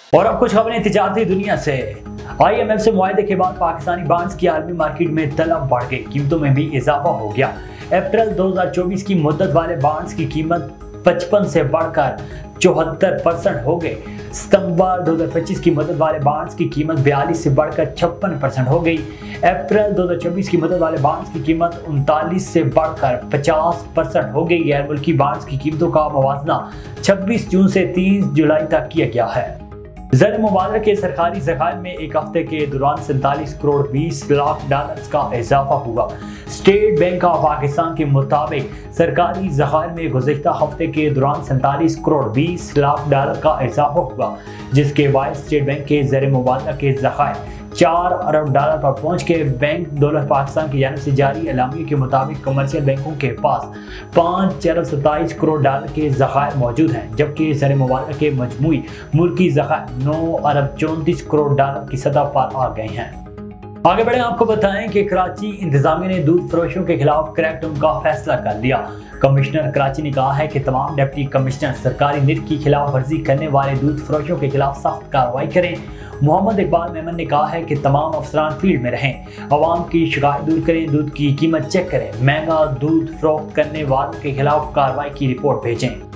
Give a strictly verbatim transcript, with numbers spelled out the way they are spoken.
और अब कुछ खबरें तिजारती दुनिया से। आई एम एफ से मुआहदे के बाद पाकिस्तानी बांड्स की आलमी मार्केट में तलब बढ़ गई, कीमतों में भी इजाफा हो गया। अप्रैल दो हज़ार चौबीस की मुद्दत वाले बांड्स की कीमत पचपन से बढ़कर चौहत्तर परसेंट हो गए। सितंबर दो हज़ार पच्चीस की मुद्दत वाले बांड्स की कीमत बयालीस से बढ़कर छप्पन परसेंट हो गई। अप्रैल दो हज़ार चौबीस की मुद्दत वाले बांड्स की कीमत उनतालीस से बढ़कर पचास परसेंट हो गई। गैर मुल्की बांड्स की कीमतों का मुवाजना छब्बीस जून से तीस जुलाई तक किया गया है। ज़र मुबादला के सरकारी ज़खायर में एक हफ्ते के दौरान सैंतालीस करोड़ बीस लाख डॉलर का इजाफा हुआ। स्टेट बैंक ऑफ पाकिस्तान के मुताबिक सरकारी ज़खायर में गुज़िश्ता हफ्ते के दौरान सैंतालीस करोड़ बीस लाख डॉलर का इजाफा हुआ, जिसके बाद स्टेट बैंक के ज़र मुबादला के ज़खायर चार अरब डॉलर पर पहुंच के बैंक दौलत पाकिस्तान की जानिब से जारी एलामिया के मुताबिक कमर्शियल बैंकों के पास पाँच अरब सत्ताईस करोड़ डॉलर के ज़खायर मौजूद हैं, जबकि ज़र मुबादला के मजमूई मुल्की ज़खायर नौ अरब चौंतीस करोड़ डॉलर की सतह पर आ गए हैं। आगे बढ़े, आपको बताएं कि कराची इंतजामिया ने दूध फरोशों के खिलाफ क्रैकडाउन का फैसला कर लिया। कमिश्नर कराची ने कहा है कि तमाम डिप्टी कमिश्नर सरकारी निर की खिलाफ वर्जी करने वाले दूध फरोशों के खिलाफ सख्त कार्रवाई करें। मोहम्मद इकबाल मेमन ने कहा है कि तमाम अफसरान फील्ड में रहें, अवाम की शिकायत दूर करें, दूध की कीमत चेक करें, महंगा दूध फरोख्त करने वालों के खिलाफ कार्रवाई की रिपोर्ट भेजें।